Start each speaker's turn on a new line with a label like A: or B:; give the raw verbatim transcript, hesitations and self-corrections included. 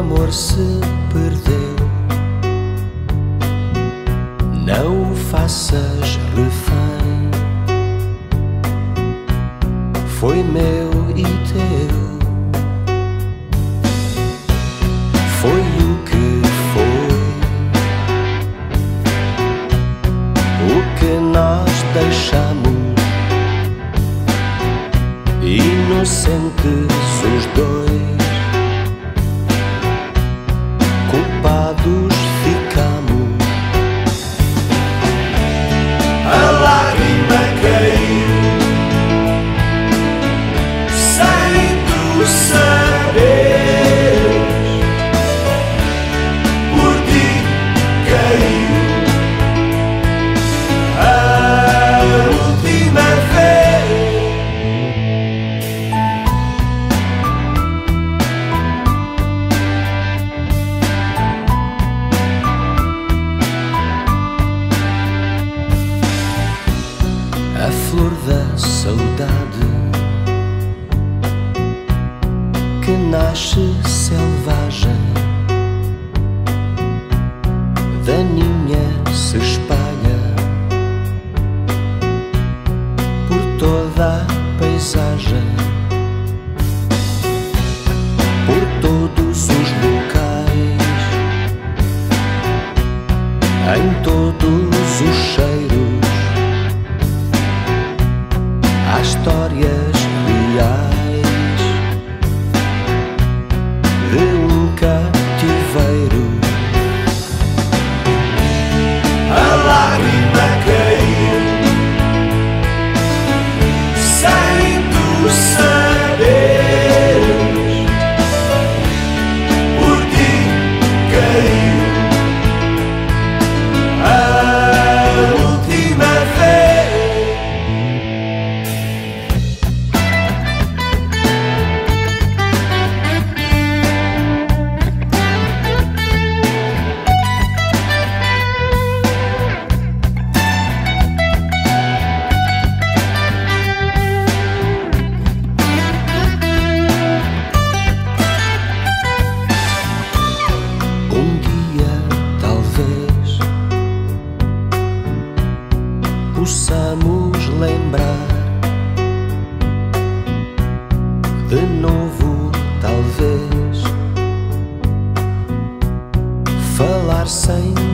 A: amor se perdeu. Não o faças refém, foi meu e teu. Foi o que foi, o que nós deixamos, inocentes os dois, culpados ficamos.
B: A lágrima caiu sem tu saberes, por ti caiu a última vez.
A: A flor da saudade que nasce selvagem, daninha se espalha por toda a paisagem, por todos os locais, em todos os cheiros. Há histórias reais de um cativeiro.
B: A lágrima caiu sem tu saberes, por ti caiu a última vez.
A: Um dia, talvez, possamos lembrar de novo, talvez, falar sem